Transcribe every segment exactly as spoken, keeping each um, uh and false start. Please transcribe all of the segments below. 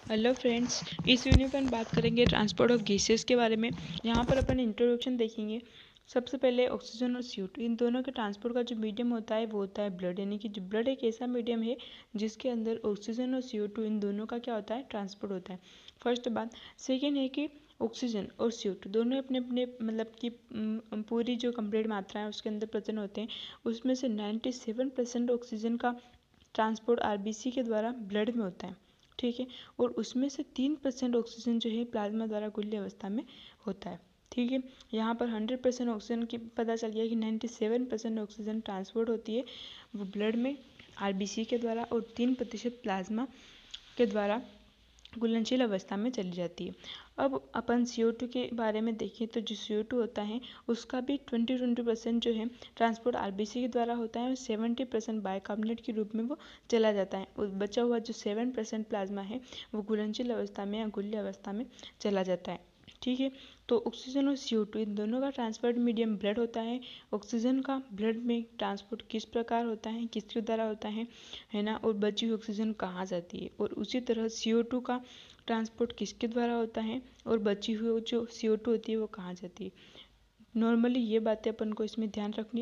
Hello friends, इस video पर हम बात करेंगे ट्रांसपोर्ट ऑफ गैसेस के बारे में। यहाँ पर अपन इंट्रोडक्शन देखेंगे। सबसे पहले ऑक्सीजन और सी ओ टू, इन दोनों के ट्रांसपोर्ट का जो मीडियम होता है वो होता है ब्लड, यानी कि जो ब्लड एक ऐसा मीडियम है जिसके अंदर ऑक्सीजन और सी ओ टू इन दोनों का क्या होता है, ट्रांसपोर्ट होता है। फर्स्ट बात। सेकेंड है कि ऑक्सीजन और सी ओ टू दोनों अपने अपने मतलब कि पूरी जो कंप्लीट मात्रा है उसके अंदर प्रेजेंट होते हैं। उसमें से नाइन्टी सेवन परसेंट ऑक्सीजन का ट्रांसपोर्ट आर बी सी के द्वारा ब्लड में होता है, ठीक है। और उसमें से तीन परसेंट ऑक्सीजन जो है प्लाज्मा द्वारा गुल्य अवस्था में होता है, ठीक है। यहाँ पर हंड्रेड परसेंट ऑक्सीजन की पता चल गया कि ninety seven percent oxygen transport होती है वो ब्लड में आरबीसी के द्वारा, और तीन प्रतिशत प्लाज्मा के द्वारा घुलनशील अवस्था में चली जाती है। अब अपन सी ओ टू के बारे में देखें तो जो सी ओ टू होता है उसका भी ट्वेंटी ट्वेंटी परसेंट जो है ट्रांसपोर्ट आर बी सी के द्वारा होता है और सेवेंटी परसेंट बाइकार्बोनेट के रूप में वो चला जाता है। और बचा हुआ जो सेवन परसेंट प्लाज्मा है वो घुलनशील अवस्था में या गुल्य अवस्था में चला जाता है, ठीक है। तो ऑक्सीजन और सी ओ टू इन दोनों का ट्रांसपोर्ट मीडियम ब्लड होता है। ऑक्सीजन का ब्लड में ट्रांसपोर्ट किस प्रकार होता है, किसके द्वारा होता है है ना, और बची हुई ऑक्सीजन कहाँ जाती है। और उसी तरह सी ओ टू का ट्रांसपोर्ट किसके द्वारा होता है और बची हुई जो सी ओ टू होती है वो कहाँ जाती है। नॉर्मली ये बातें अपन को इसमें ध्यान रखनी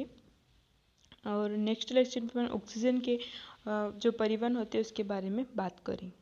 है। और नेक्स्ट लेक्चर में ऑक्सीजन के जो परिवहन होते हैं उसके बारे में बात करें।